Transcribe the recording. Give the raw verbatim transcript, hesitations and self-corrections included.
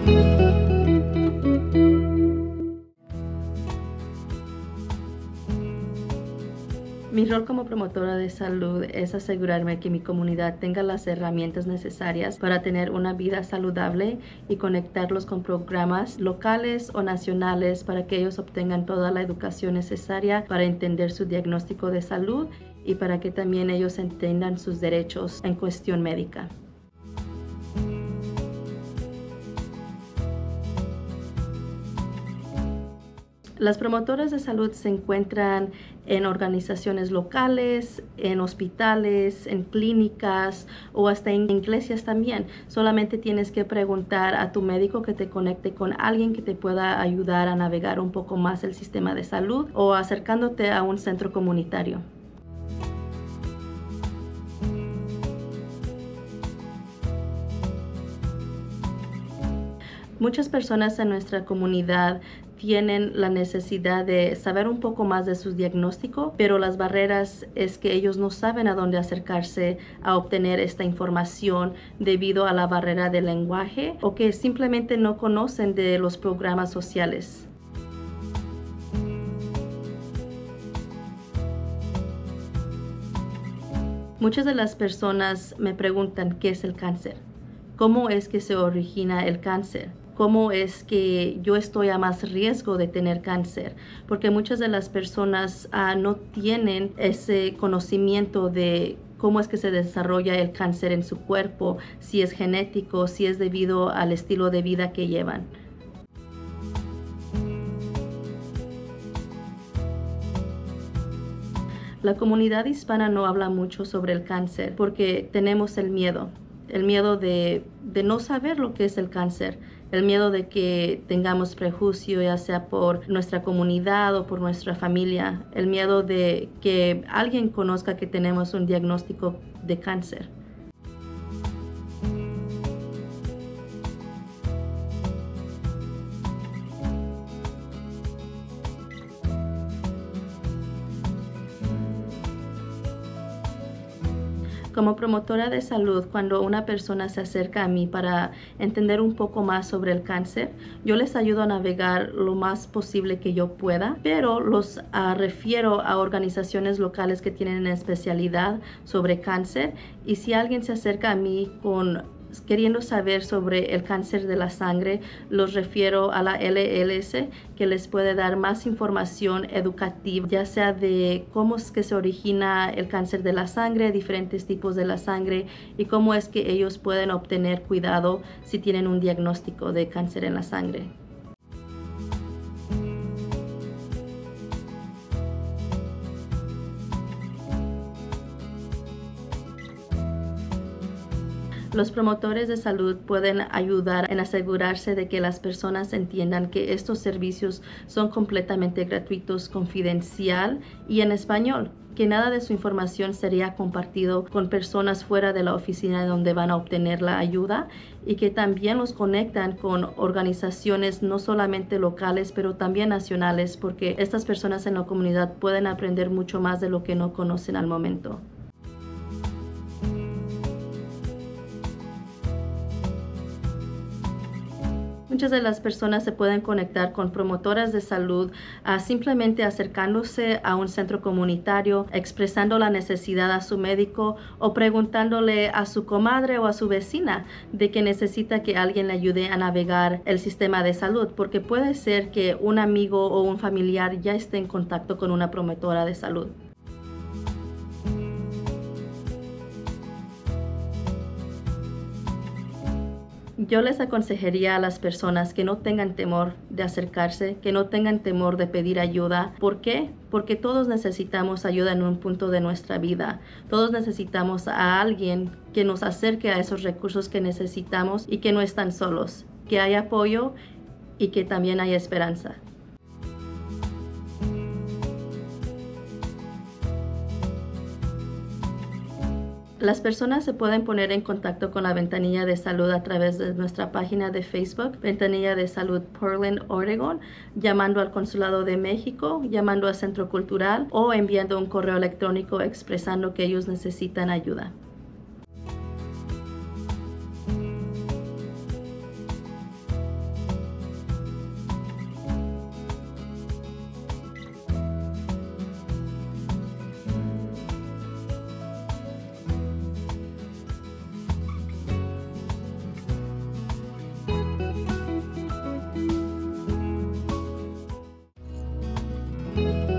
Mi rol como promotora de salud es asegurarme que mi comunidad tenga las herramientas necesarias para tener una vida saludable y conectarlos con programas locales o nacionales para que ellos obtengan toda la educación necesaria para entender su diagnóstico de salud y para que también ellos entiendan sus derechos en cuestión médica. Las promotoras de salud se encuentran en organizaciones locales, en hospitales, en clínicas o hasta en iglesias también. Solamente tienes que preguntar a tu médico que te conecte con alguien que te pueda ayudar a navegar un poco más el sistema de salud o acercándote a un centro comunitario. Muchas personas en nuestra comunidad tienen la necesidad de saber un poco más de su diagnóstico, pero las barreras es que ellos no saben a dónde acercarse a obtener esta información debido a la barrera del lenguaje o que simplemente no conocen de los programas sociales. Muchas de las personas me preguntan qué es el cáncer, cómo es que se origina el cáncer. ¿Cómo es que yo estoy a más riesgo de tener cáncer? Porque muchas de las personas uh, no tienen ese conocimiento de cómo es que se desarrolla el cáncer en su cuerpo, si es genético, si es debido al estilo de vida que llevan. La comunidad hispana no habla mucho sobre el cáncer porque tenemos el miedo. El miedo de, de no saber lo que es el cáncer, el miedo de que tengamos prejuicio, ya sea por nuestra comunidad o por nuestra familia, el miedo de que alguien conozca que tenemos un diagnóstico de cáncer. Como promotora de salud, cuando una persona se acerca a mí para entender un poco más sobre el cáncer, yo les ayudo a navegar lo más posible que yo pueda, pero los uh, refiero a organizaciones locales que tienen especialidad sobre cáncer. Y si alguien se acerca a mí con queriendo saber sobre el cáncer de la sangre, los refiero a la L L S, que les puede dar más información educativa, ya sea de cómo es que se origina el cáncer de la sangre, diferentes tipos de la sangre y cómo es que ellos pueden obtener cuidado si tienen un diagnóstico de cáncer en la sangre. Los promotores de salud pueden ayudar en asegurarse de que las personas entiendan que estos servicios son completamente gratuitos, confidencial y en español, que nada de su información sería compartido con personas fuera de la oficina donde van a obtener la ayuda y que también los conectan con organizaciones no solamente locales pero también nacionales, porque estas personas en la comunidad pueden aprender mucho más de lo que no conocen al momento. Muchas de las personas se pueden conectar con promotoras de salud uh, simplemente acercándose a un centro comunitario, expresando la necesidad a su médico o preguntándole a su comadre o a su vecina de que necesita que alguien le ayude a navegar el sistema de salud, porque puede ser que un amigo o un familiar ya esté en contacto con una promotora de salud. Yo les aconsejaría a las personas que no tengan temor de acercarse, que no tengan temor de pedir ayuda. ¿Por qué? Porque todos necesitamos ayuda en un punto de nuestra vida. Todos necesitamos a alguien que nos acerque a esos recursos que necesitamos y que no están solos, que hay apoyo y que también hay esperanza. Las personas se pueden poner en contacto con la Ventanilla de Salud a través de nuestra página de Facebook, Ventanilla de Salud Portland, Oregon, llamando al Consulado de México, llamando al Centro Cultural o enviando un correo electrónico expresando que ellos necesitan ayuda. Bye.